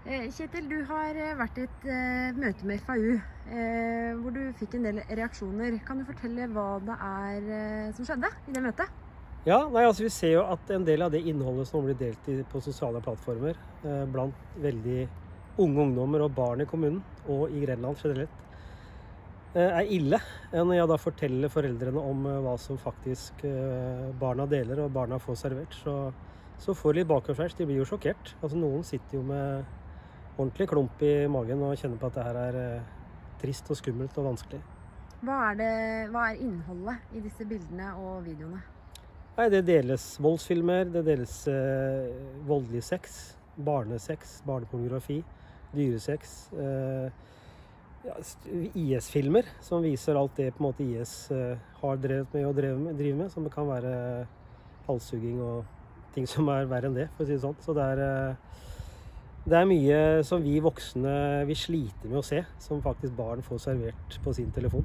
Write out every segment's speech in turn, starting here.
Kjetil, du har vært i et møte med FAU, hvor du fikk en del reaksjoner. Kan du fortelle hva det som skjedde i det møtet? Ja, vi ser jo at en del av det innholdet som blir delt på sosiale plattformer, blant veldig unge ungdommer og barn i kommunen, og i Grenland generelt, er ille. Når jeg da forteller foreldrene om hva som faktisk barna deler og barna får servert, så får de litt bakoversveis. De blir jo sjokkert. Altså, noen sitter jo med ordentlig klump i magen og kjenner på at det her er trist og skummelt og vanskelig. Hva er innholdet i disse bildene og videoene? Nei, det deles voldsfilmer, det deles voldelig sex, barnesex, barnepornografi, dyresex, IS-filmer som viser alt det på en måte IS har drevet med og driver med, som kan være halshugging og ting som er verre enn det, for å si det sånn. Så det er mye som vi voksne vi sliter med å se, som faktisk barn får servert på sin telefon.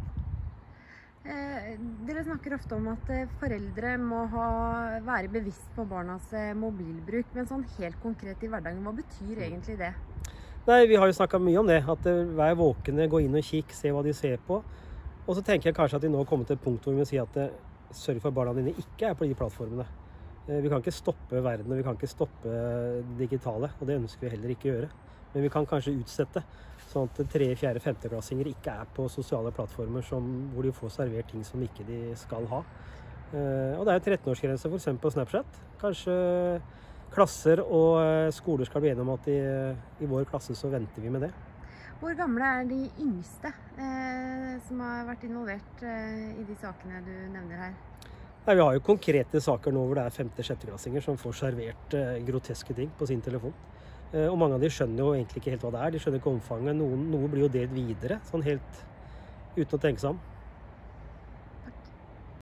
Dere snakker ofte om at foreldre må være bevisst på barnas mobilbruk, men sånn helt konkret i hverdagen, hva betyr egentlig det? Nei, vi har jo snakket mye om det, at hver våkne gå inn og kikk, se hva de ser på. Og så tenker jeg kanskje at de nå har kommet til et punkt hvor vi må si at sørg for at barna dine ikke er på de plattformene. Vi kan ikke stoppe verden, og vi kan ikke stoppe det digitale, og det ønsker vi heller ikke gjøre. Men vi kan kanskje utsette, sånn at 3., 4., 5.-klassinger ikke er på sosiale plattformer hvor de får servert ting som ikke de skal ha. Og det er jo 13-årsgrense for eksempel på Snapchat. Kanskje klasser og skoler skal bli enige om at i vår klasse så venter vi med det. Hvor gamle er de yngste som har vært involvert i de sakene du nevner her? Nei, vi har jo konkrete saker nå hvor det er 5., 6.-klassinger som får servert groteske ting på sin telefon. Og mange av de skjønner jo egentlig ikke helt hva det er. De skjønner ikke omfanget. Noe blir jo delt videre, sånn helt uten å tenke seg om.